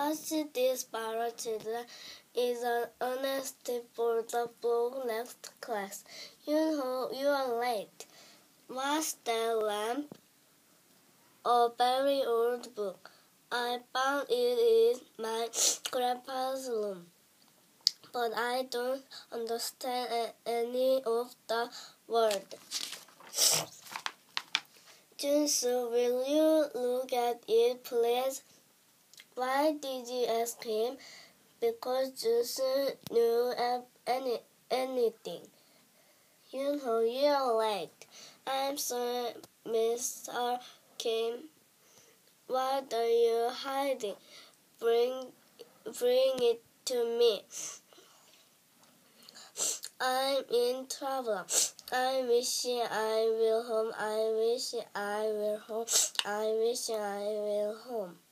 Watch these parrot children is an honest tip for the book next class. Yunho, you are late. What's that lamp? A very old book. I found it in my grandpa's room, but I don't understand any of the words. Junsu, will you look at it, please? Why did you ask him? Because Junsu knew anything. Yunho, you are late. I'm sorry, Mr. Kim. What are you hiding? Bring it to me. I'm in trouble. I wish I will home. I wish I will home. I wish I will home.